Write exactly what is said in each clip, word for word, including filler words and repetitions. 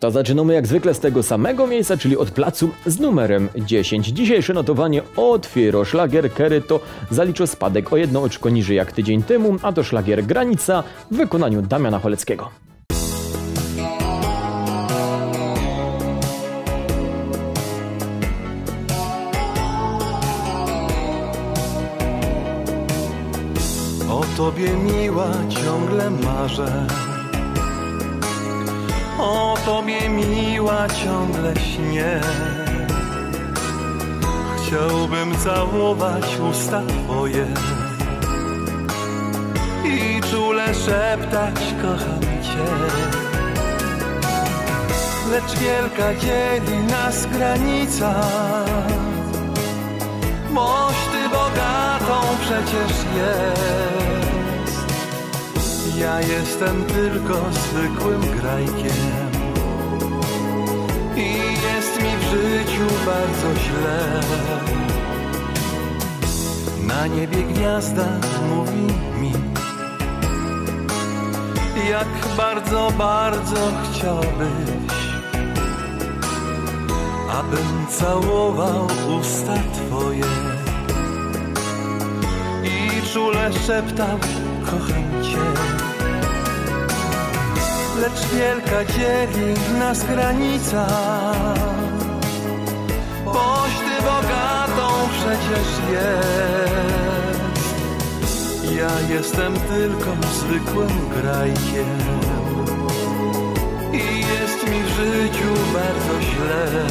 To zaczynamy jak zwykle z tego samego miejsca, czyli od placu z numerem dziesięć. Dzisiejsze notowanie otwiera szlagier Kery, to zalicza spadek o jedno oczko niżej jak tydzień temu, a to szlagier Granica w wykonaniu Damiana Choleckiego. O tobie miła ciągle marzę, o tobie miła ciągle śnię. Chciałbym całować usta twoje i czule szeptać kocham cię. Lecz wielka dzieli nas granica, boś ty bogatą przecież jest. Ja jestem tylko zwykłym grajkiem i jest mi w życiu bardzo źle. Na niebie gwiazda mówi mi, jak bardzo, bardzo chciałbyś, abym całował usta twoje i czule szeptał kocham cię. Lecz wielka dzieli nas granica, boś ty bogatą przecież jest. Ja jestem tylko zwykłym grajkiem i jest mi w życiu bardzo źle.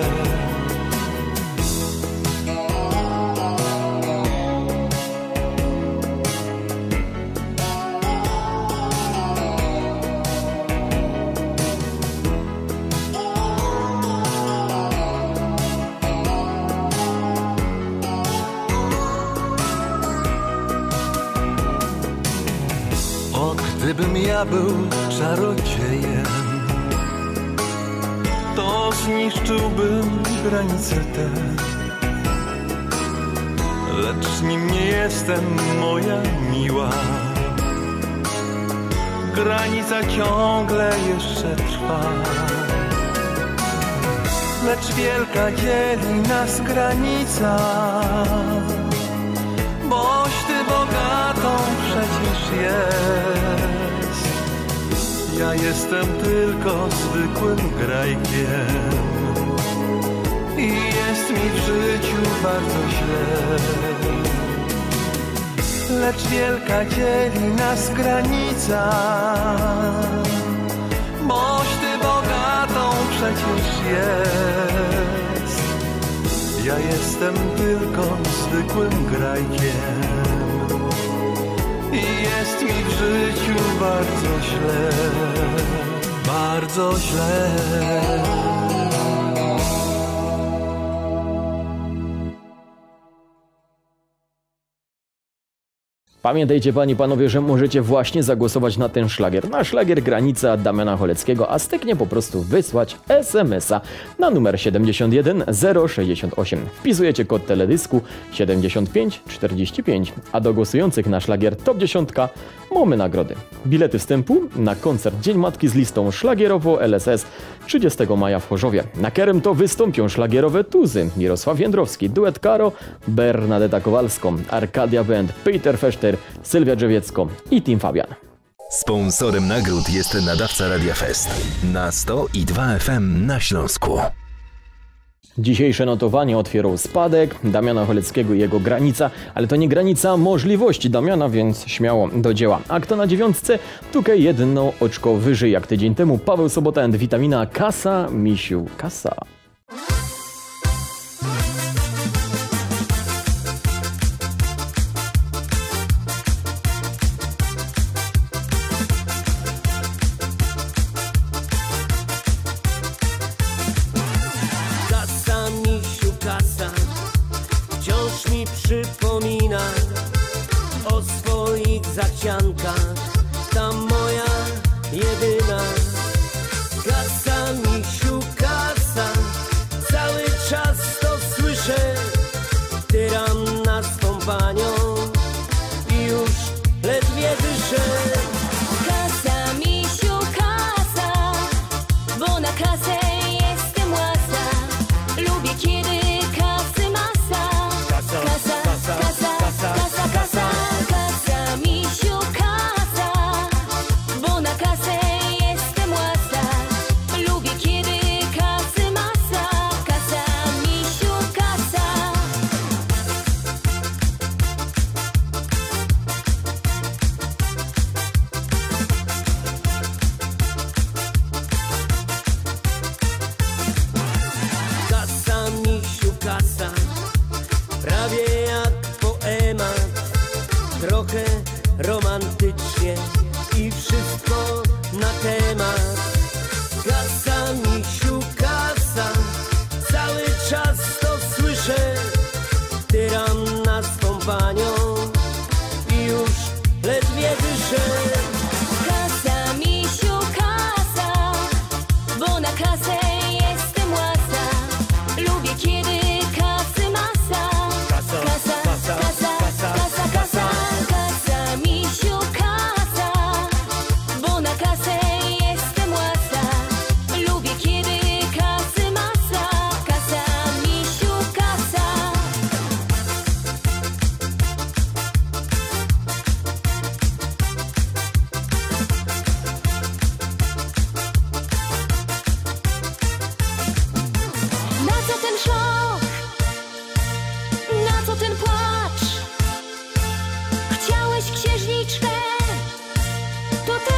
Gdybym ja był czarodziejem, to zniszczyłbym granice te. Lecz nim nie jestem, moja miła, granica ciągle jeszcze trwa. Lecz wielka dzieli nas granica, boś ty bogatą przecież jest. Ja jestem tylko zwykłym grajkiem i jest mi w życiu bardzo źle. Lecz wielka dzieli nas granica, boś ty bogatą przecież jest. Ja jestem tylko zwykłym grajkiem i jest mi w życiu bardzo źle, bardzo źle. Pamiętajcie panie i panowie, że możecie właśnie zagłosować na ten szlagier, na szlagier Granica Damiana Choleckiego, a styknie po prostu wysłać es em es a na numer siedemdziesiąt jeden zero sześćdziesiąt osiem. Wpisujecie kod teledysku siedemdziesiąt pięć czterdzieści pięć, a do głosujących na szlagier Top dziesięć mamy nagrody. Bilety wstępu na koncert Dzień Matki z listą szlagierowo L S S trzydziestego maja w Chorzowie. Na Kerem to wystąpią szlagierowe tuzy Mirosław Jędrowski, duet Karo, Bernadeta Kowalską, Arkadia Band, Peter Feszter, Sylwia Drzewiecko i Team Fabian. Sponsorem nagród jest nadawca Radia Fest na sto i dwa F M na Śląsku. Dzisiejsze notowanie otwierał spadek Damiana Choleckiego i jego Granica, ale to nie granica możliwości Damiana, więc śmiało do dzieła. A kto na dziewiątce? Tutaj jedno oczko wyżej jak tydzień temu. Paweł Sobota and Witamina, Kasa, Misiu, Kasa. Przypomina o swoich zachciankach, ta moja jedyna. Kasa, misiu, kasa,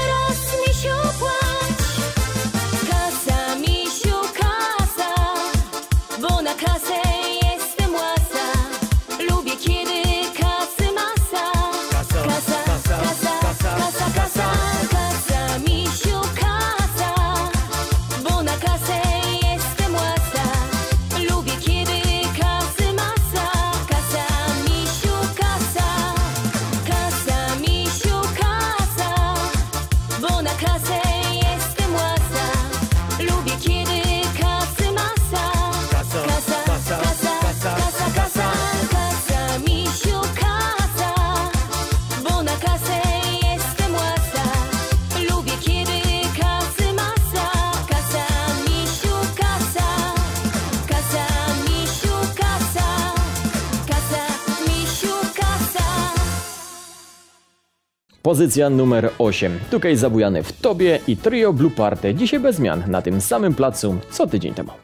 teraz misiu płać. Kasa, misiu, kasa, bo na kasę jestem łasa. Lubię kiedy kasy masa. Kasa, kasa, kasa, kasa, kasa, kasa, misiu, kasa, bo na kasę jestem łasa. Lubię kiedy kasy masa. Kasa, misiu, kasa, kasa, misiu, kasa, bo na kasę jestem łasa. Lubię kiedy kasy masa. Kasa, kasa, kasa, kasa, kasa, kasa, misiu, kasa, bo na kasę jestem łasa. Lubię kiedy kasy masa. Kasa, misiu, kasa, kasa, misiu, kasa, kasa, misiu, kasa. Pozycja numer osiem. Tukaj Zabujany w Tobie i trio Blue Party dzisiaj bez zmian na tym samym placu co tydzień temu.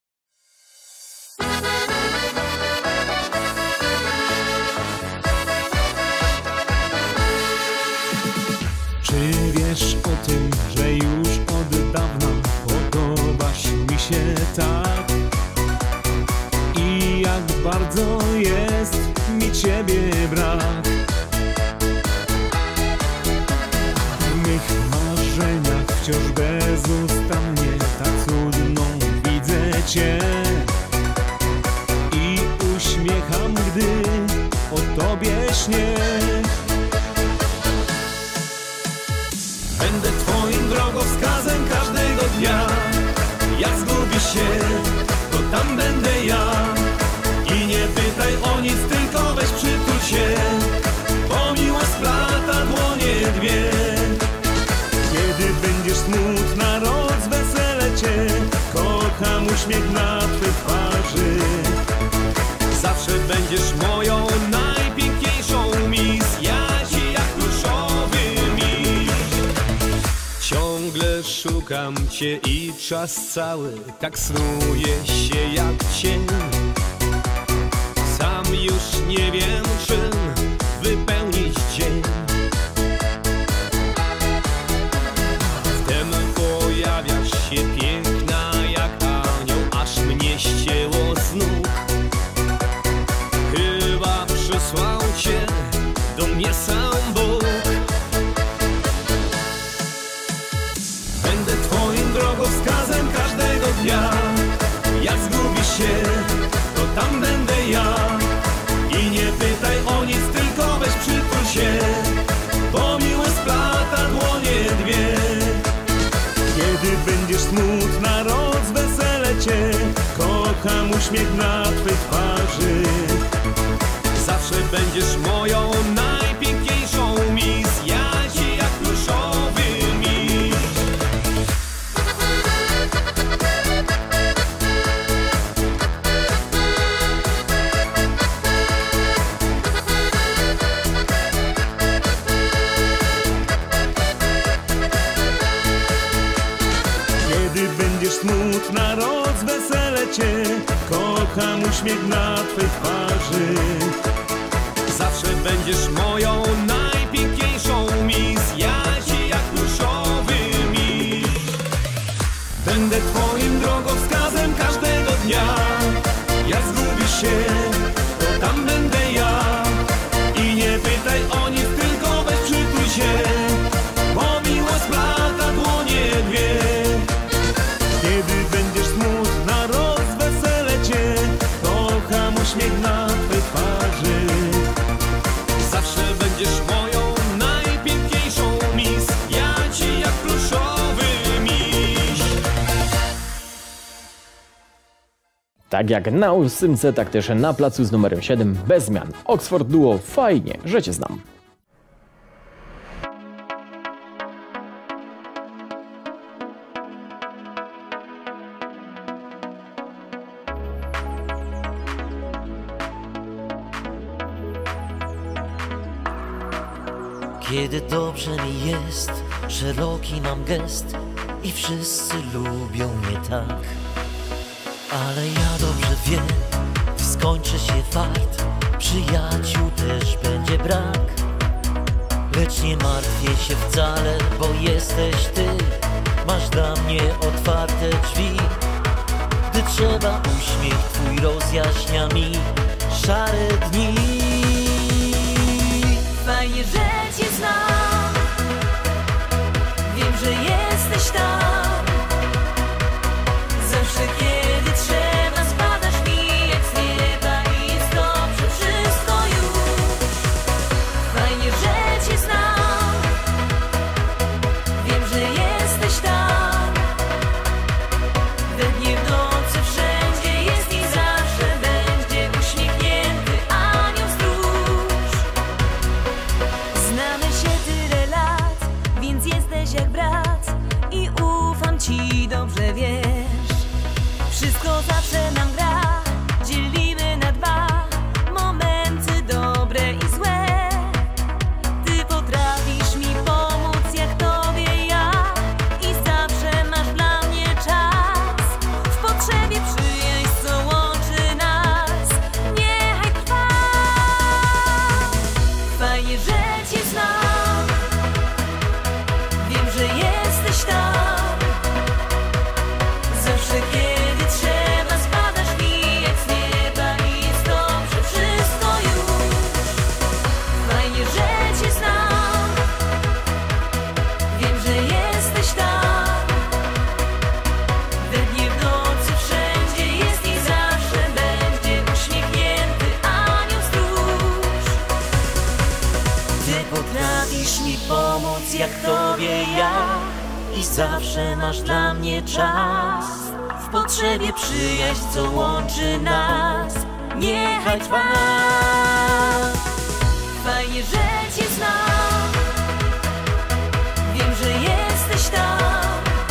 Czy wiesz o tym, że już od dawna podobasz mi się tak? I jak bardzo jest mi ciebie brak. W mych marzeniach wciąż bezustannie tak cudną widzę cię. I uśmiecham, gdy o tobie śnię. Będę twoim drogowskazem każdego dnia. Jak zgubisz się, to tam będę ja. I nie pytaj o nic, tylko weź przytul się, bo miłość splata dłonie dwie. Kiedy będziesz smutna, rozwesele cię. Kocham uśmiech na twej twarzy. Zawsze będziesz moją najpiękniejszą miss. Ja ci jak pluszowy miś. Ciągle szukam cię i czas cały tak snuje się jak cień. Sam już nie wiem, czym wypełnić dzień. Wtem pojawiasz się piękna jak anioł, aż mnie ścięło z nóg. Chyba przysłał cię do mnie sam Bóg. Będę twoim drogowskazem każdego dnia. Jak zgubisz się, to tam będę ja. I nie pytaj o nic, tylko weź przytul się, bo miłość splata dłonie dwie. Kiedy będziesz smutna, rozwesele cię. Kocham uśmiech na twej twarzy. Zawsze będziesz moją najpiękniejszą miss. Ja ci jak pluszowy miś. Kiedy będziesz smutna, rozwesele cię. Kocham uśmiech na twej twarzy. Zawsze będziesz moją najpiękniejszą miss. Ja ci jak pluszowy miś. Będę twoim drogowskazem każdego dnia. Jak zgubisz się, to tam będę ja. I nie pytaj o nic, tylko weź przytul się, bo miłość splata dłonie dwie. Kiedy będziesz smutna, rozwesele cię. Kocham uśmiech na twej twarzy. Zawsze będziesz moją najpiękniejszą miss. Ja ci jak pluszowy miś. Tak jak na ósmce, tak też na placu z numerem siedem bez zmian. Oxford Duo, fajnie, że cię znam. Kiedy dobrze mi jest, szeroki mam gest i wszyscy lubią mnie tak. Ale ja dobrze wiem, skończy się fart, przyjaciół też będzie brak. Lecz nie martwię się wcale, bo jest trzeba, uśmiech twój rozjaśnia mi szare dni. Fajnie, że cię znam. Wiem, że jesteś tam. Zawsze kiedy trzeba, spadasz mi jak z nieba i jest dobrze wszystko już. Fajnie, że cię znam. Wiem, że jesteś tam. We dnie, w nocy, wszędzie jest i zawsze będzie uśmiechnięty anioł stróż. Znamy się tyle lat, więc jesteś jak brat i ufam ci, dobrze wiesz. Wszystko zawsze nam gra, dzielimy na dwa momenty dobre i złe. Ty potrafisz mi pomóc jak tobie ja i zawsze masz dla mnie czas. W potrzebie przyjaźń, co łączy nas, niechaj trwa. Fajnie, że cię znam. Wiem, że jesteś tam. Zawsze kiedy trzeba, spadasz mi jak z nieba i jest dobrze wszystko już. Fajnie, że cię znam. Wiem, że jesteś tam. We dnie, w nocy, wszędzie jest i zawsze będzie uśmiechnięty anioł stróż. Ty potrafisz mi pomóc jak tobie ja i zawsze masz dla mnie czas. W potrzebie przyjaźń, co łączy nas, niechaj trwa. Fajnie, że cię znam. Wiem, że jesteś tam.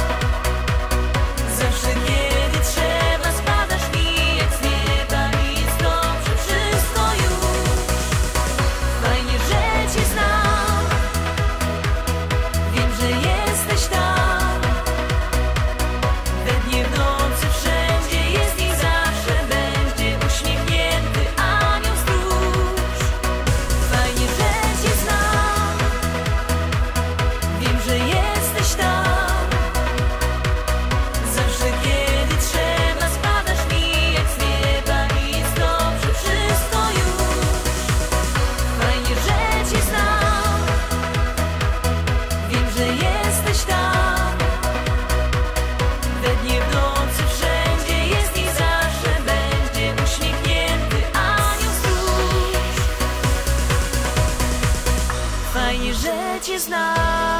Zawsze kiedy trzeba, spadasz mi jak z nieba i jest dobrze wszystko już. Fajnie, że cię znam. Wiem, że jesteś tam. We dnie, w nocy, wszędzie jest i zawsze będzie uśmiechnięty anioł stróż. Fajnie, że cię znam. Wiem, że jesteś tam. Zawsze kiedy trzeba, spadasz mi jak z nieba i jest dobrze wszystko już. Fajnie, że cię znam. Wiem, że jesteś tam. We dnie, w nocy, wszędzie jest i zawsze będzie uśmiechnięty anioł stróż. Fajnie, że cię znam.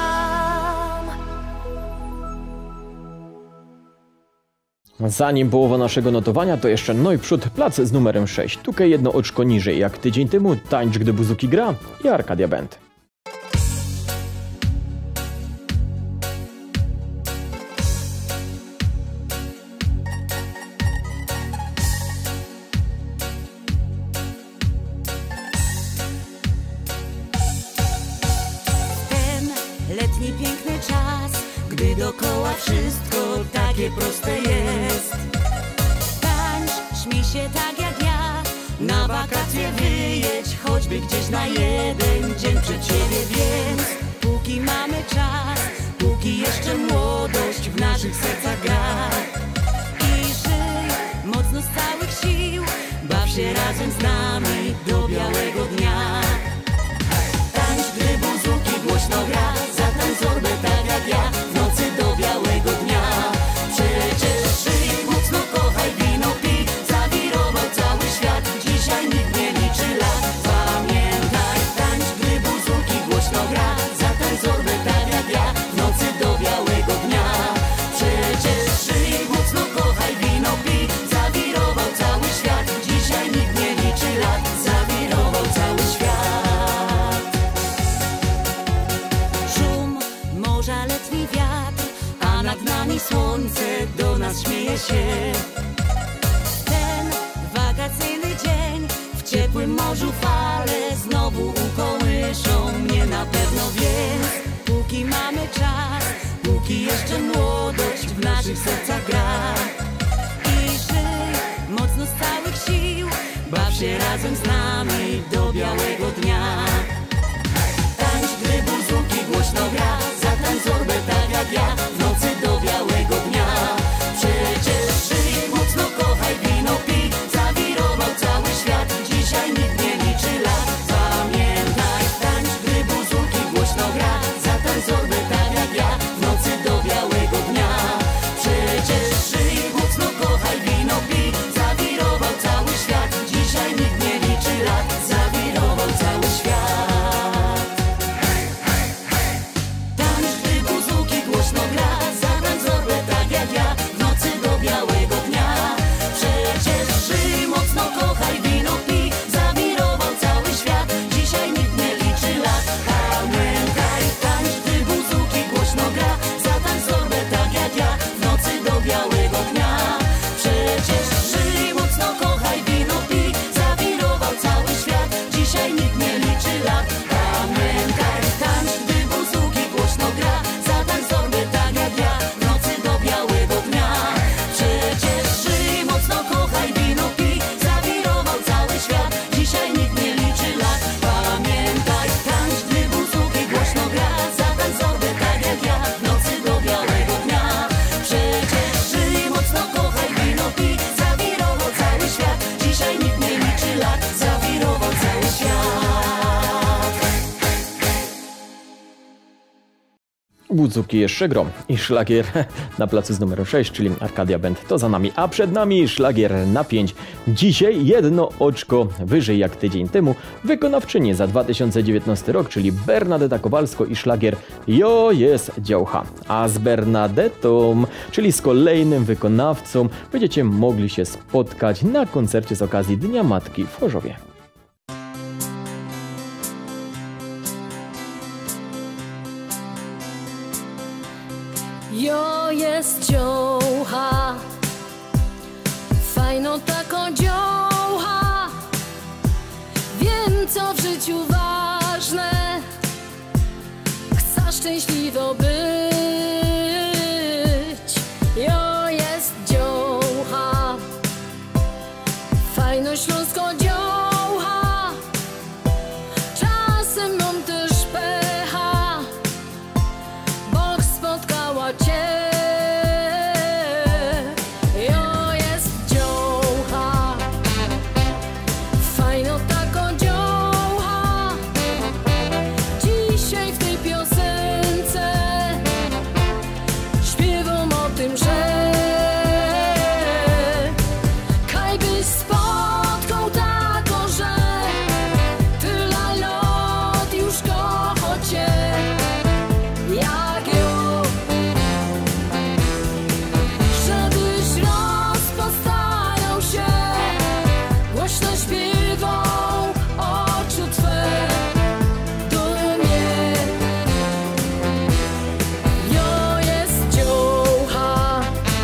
Zanim połowa naszego notowania, to jeszcze no i przód, plac z numerem sześć. Tutaj jedno oczko niżej, jak tydzień temu, Tańcz, gdy Buzuki gra i Arcadia Band. Ten letni piękny czas, gdy dookoła wszystko takie proste jest. Tańcz, śmiej się tak jak ja, na wakacje wyjedź, choćby gdzieś na jeden dzień przed siebie, więc póki mamy czas, póki jeszcze młodość w naszych sercach gra. I żyj mocno z całych sił, baw się razem z nami do białego dnia. Tańcz, gdy Buzuki głośno gra, zatań zorbę tak jak ja, w nocy do białego dnia. Przecież żyj, mocno kochaj, wino pij, zawirował cały świat, dzisiaj nikt nie liczy lat. Pamiętaj, tańcz, gdy Buzuki głośno gra, zatań zorbę tak jak ja, w nocy do białego dnia. Przecież żyj, mocno kochaj, wino pij, zawirował cały świat, dzisiaj nikt nie liczy lat, zawirował cały świat. Szum morza, letni wiatr, a nad nami słońce do nas śmieje się. Ten wakacyjny dzień, w ciepłym morzu fale znowu ukołyszą mnie na pewno, więc póki mamy czas, póki jeszcze młodość w naszych sercach gra. I żyj mocno z całych sił, baw się razem z nami do białego dnia. Tańcz, gdy Buzuki głośno gra, zatań zorbę tak jak ja, w nocy do białego dnia. Przecież żyj mocno kochaj, Bucuki jeszcze grom i szlagier na placu z numerem sześć, czyli Arcadia Band, to za nami, a przed nami szlagier na pięć. Dzisiaj jedno oczko wyżej jak tydzień temu wykonawczyni za dwa tysiące dziewiętnasty rok, czyli Bernadetta Kowalsko i szlagier Jo jest działcha. A z Bernadetą, czyli z kolejnym wykonawcą, będziecie mogli się spotkać na koncercie z okazji Dnia Matki w Chorzowie. Jo jest dziołcha, fajną taką dziołcha. Wiem, co w życiu ważne, chcę szczęśliwo być. Jo jest dziołcha, fajną śląską dziołcha. Czasem mam też pecha, bo spotkała cię. Jo jest dziołcha, fajną taką dziołcha. Dzisiaj w tej piosence śpiewam o tym, że kaj byś spotkał taką, że tyle lat już kocha cię. Jak ją, żebyś rozpostarał się, głośno śpiewał oczu twe do mnie. Jo jest dziołcha,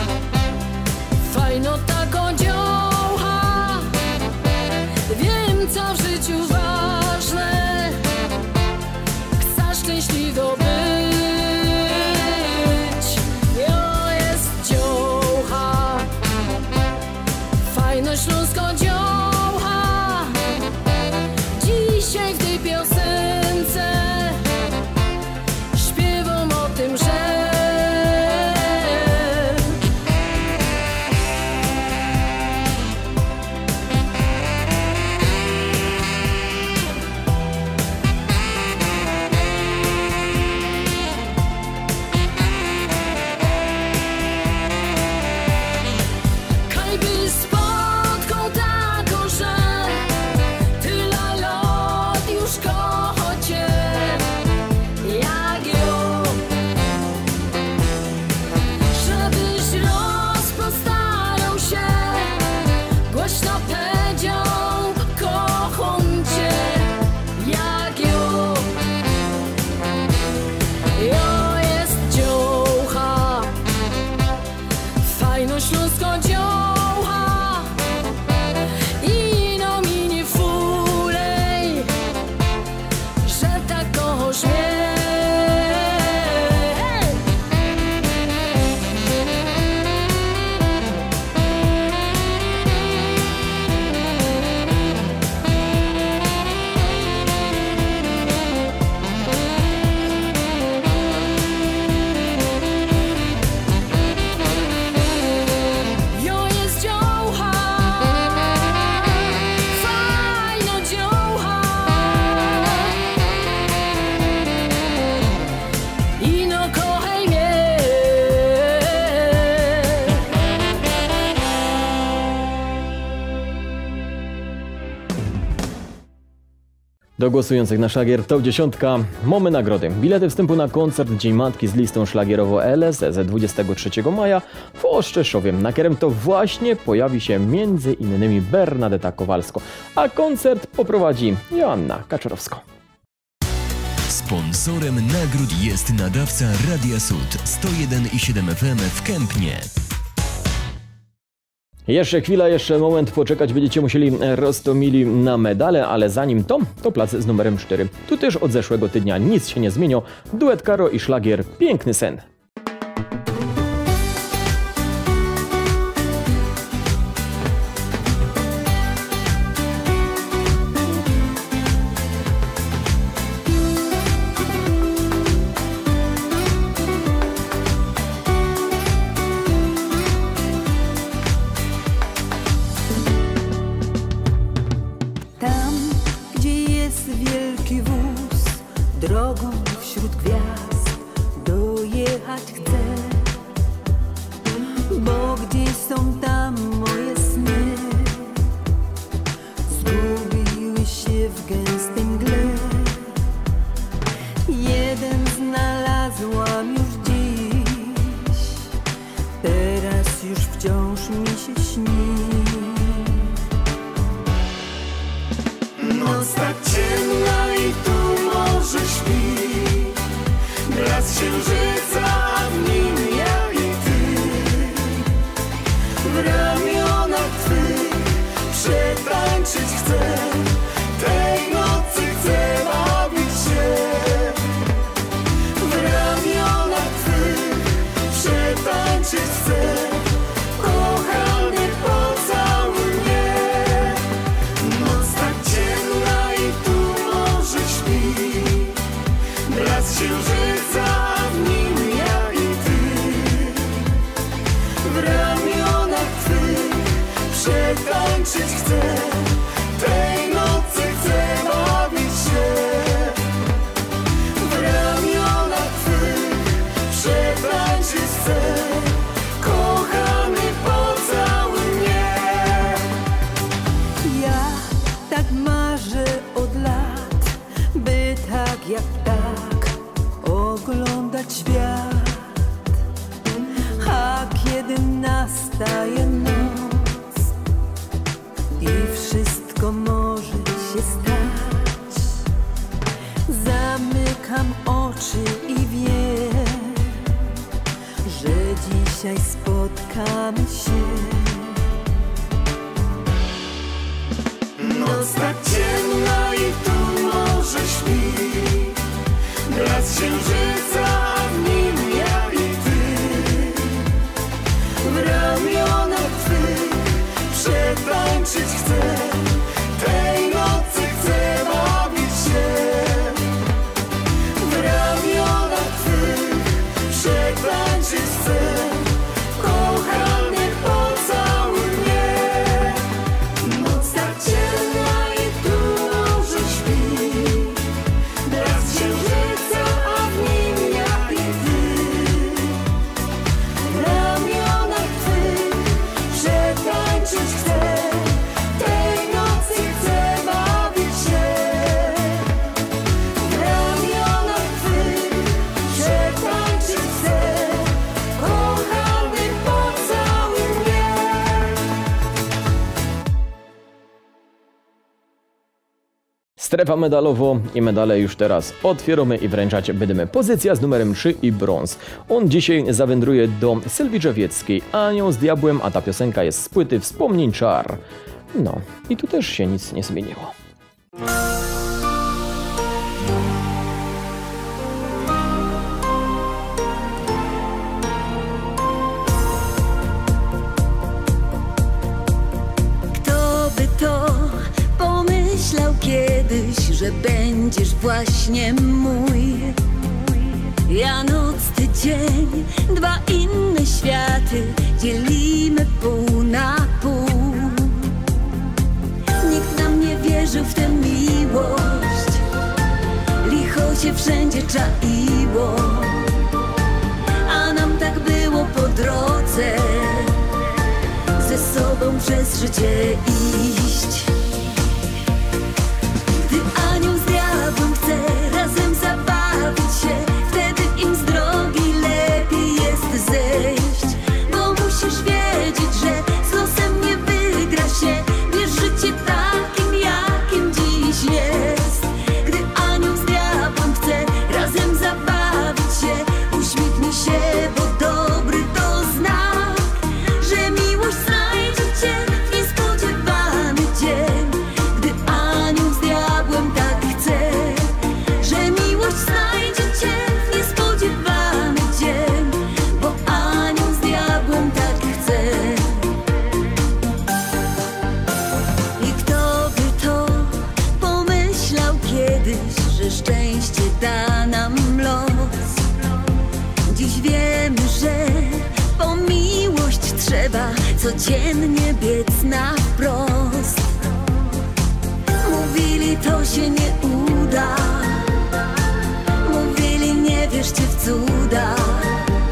fajną taką dziołcha. Wiem, co w życiu ważne, chcę szczęśliwo być. Jo jest dziołcha, fajną śląską dziołcha. Dzisiaj w tej piosence śpiewam o tym, że kaj byś spotkał taką, że tyle lat już kocha cię. Jak ją, żebyś rozpostarał się, głośno powiedział kocham cię. Jak ją, jo jest dziołcha, fajną śląską dziołcha. I no mi nie fulej, że tak kochasz mnie. Jo jest dziołcha, fajną dziołcha. I no kochaj mnie. Do głosujących na szlagier Top dziesiątka mamy nagrody. Bilety wstępu na koncert Dzień Matki z listą szlagierowo L S E z dwudziestego trzeciego maja w Ostrzeszowie. Na którym to właśnie pojawi się między innymi Bernadetta Kowalsko, a koncert poprowadzi Joanna Kaczorowska. Sponsorem nagród jest nadawca Radia Sud sto jeden i siedem F M w Kępnie. Jeszcze chwila, jeszcze moment poczekać, będziecie musieli Roztomili na medale, ale zanim to, to plac z numerem cztery. Tu też od zeszłego tygodnia nic się nie zmieniło. Duet Karo i szlagier Piękny sen. Tam, gdzie jest wielki wóz, drogą wśród gwiazd do kochać chcę, bo gdzieś są tam moje sny. Zgubiły się w gęstej mgle. Jeden znalazłam już dziś, teraz już wciąż mi się śni. Noc tak ciemna i tu morze śpi, blask księżyca, a w nim ja i ty. W ramionach twych przetańczyć chcę, tej nocy chcę bawić się. W ramionach twych przetańczyć chcę, kochany, pocałuj mnie. Noc tak ciemna i tu morze śpi, blask księżyca, a w nim ja i ty. W ramionach twych przetańczyć chcę, tej nocy chcę bawić się. W ramionach twych przetańczyć chcę, kochany, pocałuj mnie. Ja tak marzę od lat, by tak jak ptak oglądać świat. A kiedy nastaje noc i wszystko może się stać, zamykam oczy i wiem, że dzisiaj spotkamy się. Noc tak ciemna i tu morze śpi, blask księżyca, a w nim ja i ty. W ramionach twych przetańczyć chcę, tej nocy chcę bawić się. W ramionach twych przetańczyć chcę, kochany, pocałuj mnie. Noc tak ciemna i tu morze śpi, blask księżyca, a w nim ja i ty. W ramionach twych przetańczyć chcę, tej nocy chcę bawić się. W ramionach twych przetańczyć chcę, kochany, pocałuj mnie. Strefa medalowo i medale już teraz otwieramy i wręczać będziemy. Pozycja z numerem trzy i brąz. On dzisiaj zawędruje do Sylwii Drzewieckiej, Anioł z diabłem, a ta piosenka jest z płyty Wspomnień Czar. No i tu też się nic nie zmieniło. Kto by to pomyślał kiedyś, że będziesz właśnie mój? Ja noc, ty dzień, dwa inne światy dzielimy pół na pół. Nikt nam nie wierzył w tę miłość, licho się wszędzie czaiło, a nam tak było po drodze, ze sobą przez życie iść. Gdy anioł z diabłem chce razem zabawić się, wtedy im z drogi lepiej jest zejść. Bo musisz wiedzieć, że z losem nie wygra się, wiesz, życie takim, jakim dziś jest. Gdy anioł z diabłem chce razem zabawić się, uśmiechnij się, bo dobry to znak, że miłość znajdzie cię w niespodziewany dzień. Gdy anioł z diabłem tak chce, że miłość znajdzie cię w niespodziewany dzień, bo anioł z diabłem tak chce. I kto by to pomyślał kiedyś, że szczęście da nam los? Dziś wiemy, że po miłość trzeba codziennie biec na wprost. Mówili, to się nie uda, mówili, nie wierzcie w cuda,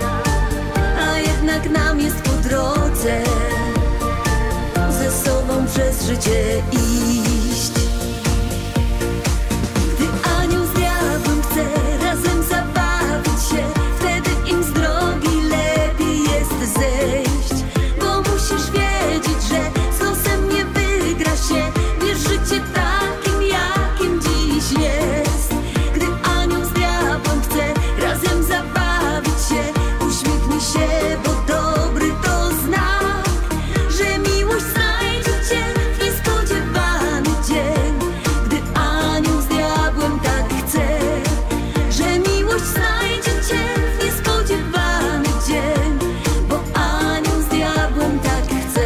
się, bo dobry to znak, że miłość znajdzie cię w niespodziewany dzień. Gdy anioł z diabłem tak chce, że miłość znajdzie cię w niespodziewany dzień, bo anioł z diabłem tak chce.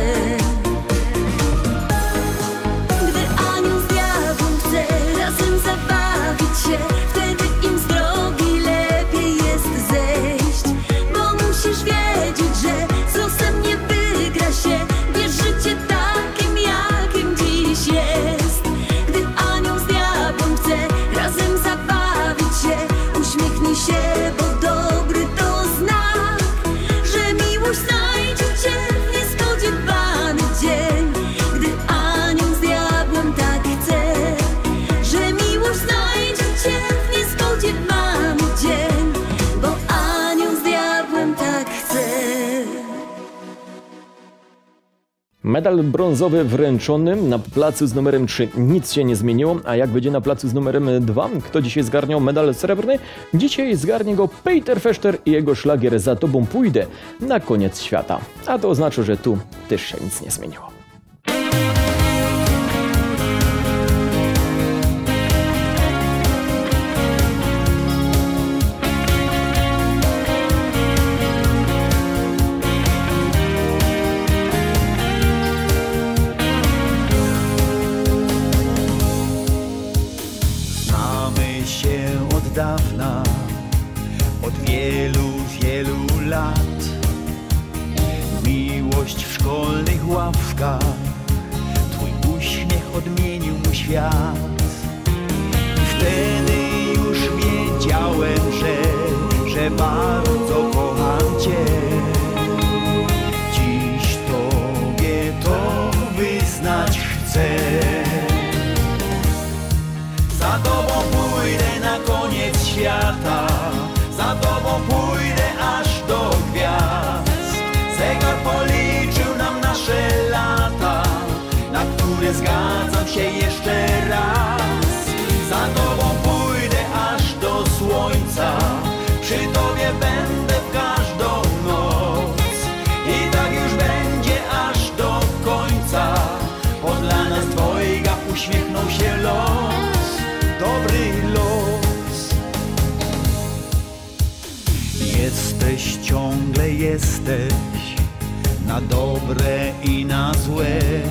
Gdy anioł z diabłem chce razem zabawić się, wtedy im z drogi lepiej jest zejść, bo musisz wiedzieć, że z losem nie wygra się. Bierz życie takim, jakim dziś jest. Gdy anioł z diabłem chce razem zabawić się, uśmiechnij się, bo dobry to znak, że miłość znajdzie cię w niespodziewany dzień. Gdy anioł z diabłem tak chce, że miłość znajdzie cię w niespodziewany dzień, bo anioł z diabłem tak chce. Medal brązowy wręczony na placu z numerem trzy. Nic się nie zmieniło, a jak będzie na placu z numerem dwa? Kto dzisiaj zgarniał medal srebrny? Dzisiaj zgarnie go Peter Fester i jego szlagier Za tobą pójdę na koniec świata. A to oznacza, że tu też się nic nie zmieniło. Znamy się od dawna, od wielu, wielu lat. Miłość w szkolnych ławkach, twój uśmiech odmienił mój świat. I wtedy już wiedziałem, że, że bardzo kocham cię. Dziś tobie to wyznać chcę. Za tobą pójdę na koniec świata, za tobą pójdę aż do gwiazd. Zegar policzył nam nasze lata, na które zgadzam się jeszcze raz. Za tobą pójdę aż do słońca, przy tobie będę w każdą noc. I tak już będzie aż do końca, bo dla nas dwojga uśmiechnął się los, dobry los. Jesteś, ciągle jesteś, na dobre i na złe.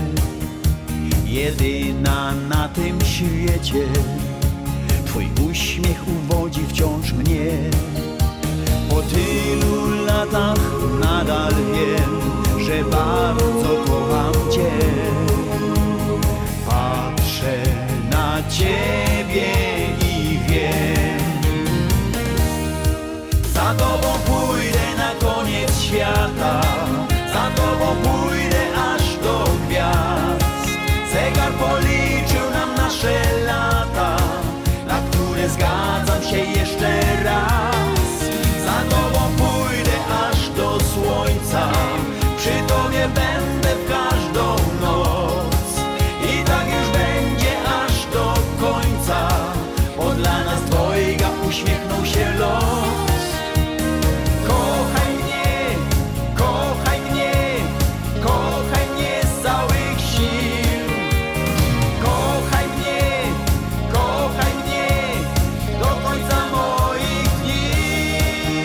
Jedyna na tym świecie, twój uśmiech uwodzi wciąż mnie. Po tylu latach nadal wiem, że bardzo kocham cię. Patrzę na ciebie i wiem, za tobą pójdę na koniec świata, za tobą pójdę aż do gwiazd. Zegar policzył nam nasze lata, na które zgadzam się jeszcze raz. Za tobą pójdę aż do słońca, przy tobie będę w każdą noc. I tak już będzie aż do końca, bo dla nas dwojga uśmiechnął się los. Kochaj mnie, kochaj mnie, kochaj mnie z całych sił. Kochaj mnie, kochaj mnie do końca moich dni.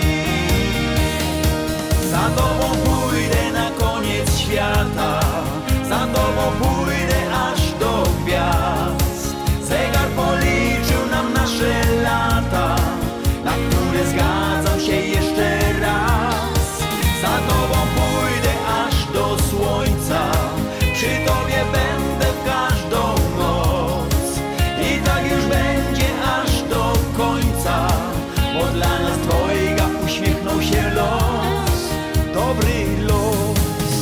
Za tobą pójdę na koniec świata, za tobą pójdę aż do gwiazd. Zegar policzył nam nasze lata, na które zgadzam się jeszcze raz. Za tobą pójdę aż do słońca, przy tobie będę w każdą noc. I tak już będzie aż do końca, bo dla nas dwojga uśmiechnął się los, dobry los.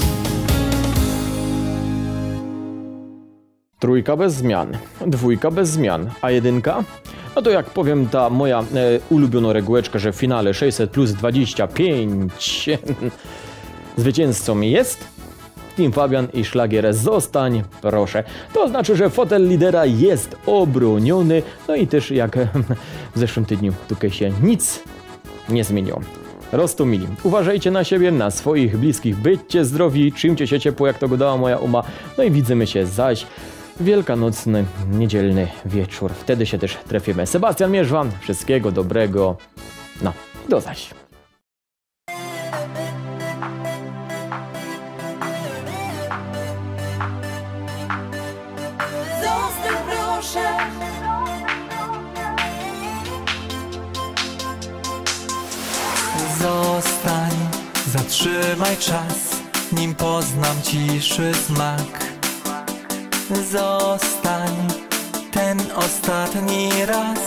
Trójka bez zmian, dwójka bez zmian, a jedynka? No to jak powiem ta moja e, ulubiona regułeczka, że w finale sześćset plus dwadzieścia pięć zwycięzcą jest Team Fabian i szlagier Zostań proszę. To znaczy, że fotel lidera jest obroniony, no i też jak w zeszłym tygodniu tutaj się nic nie zmieniło. roztomili. Uważajcie na siebie, na swoich bliskich, byćcie zdrowi, trzymcie się ciepło, jak to godała moja uma. No i widzimy się zaś wielkanocny, niedzielny wieczór. Wtedy się też trafimy. Sebastian Mierzwan, wszystkiego dobrego. No, do zaś. Zostań proszę. Zostań, zatrzymaj czas, nim poznam ciszy smak. Zostań, ten ostatni raz.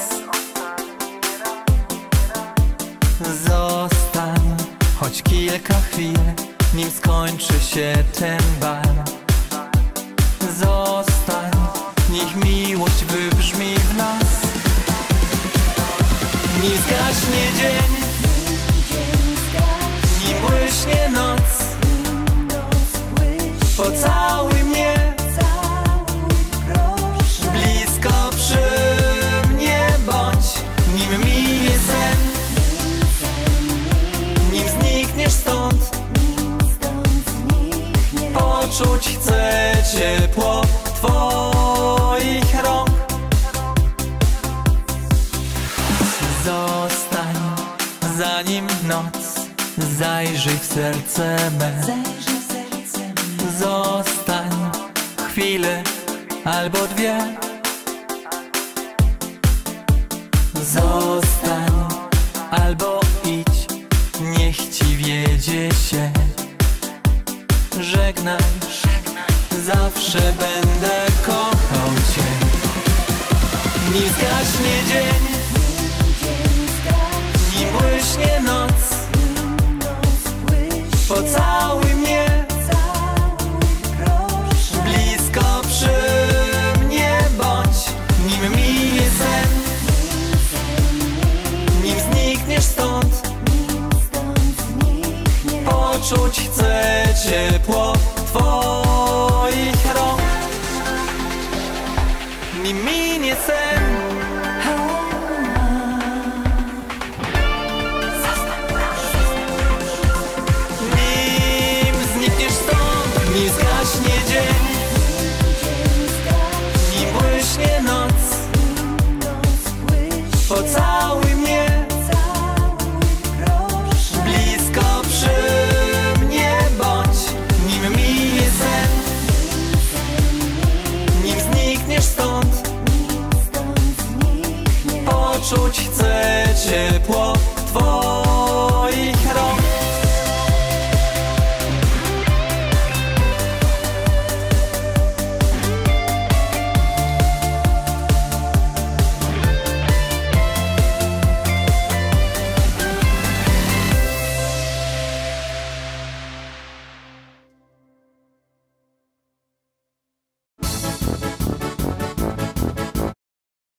Zostań, choć kilka chwil, nim skończy się ten bal. Zostań, niech miłość wybrzmi w nas. Nim zgaśnie dzień, nim błyśnie noc, pocałuj mnie, blisko przy mnie bądź. Nim minie sen, nim znikniesz stąd, poczuć chcę ciepło twoich rąk. Zostań, zanim noc zajrzyj w serce me. Zostań chwilę albo dwie. Zostań albo idź, niech ci wiedzie się. Żegnaj, zawsze będę kochał cię. Nim zgaśnie dzień, nim błyśnie noc, pocałuj mnie, blisko przy mnie bądź. Nim minie sen, nim znikniesz stąd, poczuć chcę ciepło twoich rąk. Nim minie sen,